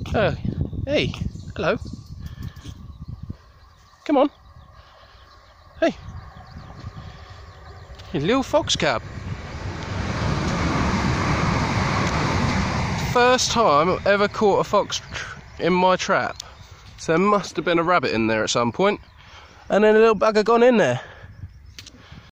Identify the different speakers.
Speaker 1: Oh, hey, hello. Come on. Hey. You little fox cub. First time I've ever caught a fox in my trap. So there must have been a rabbit in there at some point. And then a little bugger gone in there.